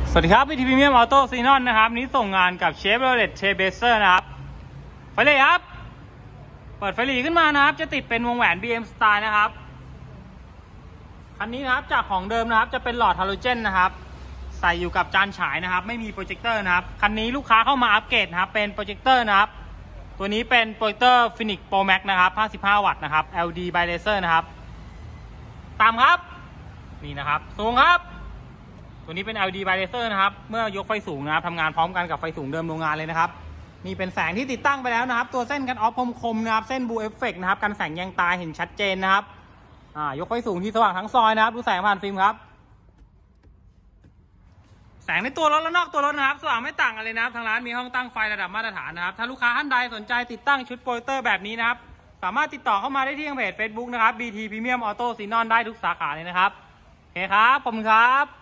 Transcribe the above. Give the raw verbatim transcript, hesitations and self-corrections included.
สวัสดีครับ บี ที Premium Auto Xenon นะครับนี้ส่งงานกับ Chevrolet Trailblazer นะครับไฟเลยครับเปิดไฟหลีขึ้นมานะครับจะติดเป็นวงแหวน บี เอ็ม Style นะครับคันนี้นะครับจากของเดิมนะครับจะเป็นหลอดฮาโลเจนนะครับใส่อยู่กับจานฉายนะครับไม่มีโปรเจคเตอร์นะครับคันนี้ลูกค้าเข้ามาอัปเกรดนะครับเป็นโปรเจคเตอร์นะครับตัวนี้เป็นโปรเจคเตอร์ Phoenix Pro Max นะครับห้าสิบห้าวัตต์นะครับ แอล ดี by laser นะครับตามครับนี่นะครับสูงครับตัวนี้เป็น แอล ดี by laser นะครับเมื่อยกไฟสูงนะครับทำงานพร้อมกันกับไฟสูงเดิมโรงงานเลยนะครับนี่เป็นแสงที่ติดตั้งไปแล้วนะครับตัวเส้นกันออฟคมๆนะครับเส้นบูเอฟเฟกต์นะครับกันแสงแยงตาเห็นชัดเจนนะครับอ่ายกไฟสูงที่สว่างทั้งซอยนะครับดูแสงผ่านฟิล์มครับแสงในตัวรถและนอกตัวรถนะครับสว่างไม่ต่างกันเลยนะครับทางร้านมีห้องตั้งไฟระดับมาตรฐานนะครับถ้าลูกค้าท่านใดสนใจติดตั้งชุดโปรเจคเตอร์แบบนี้นะครับสามารถติดต่อเข้ามาได้ที่ทางเพจ Facebook นะครับ บี ที Premium Auto Xenon ได้ทุกสาขาเลยนะครับโอเคครับขอบคุณครับ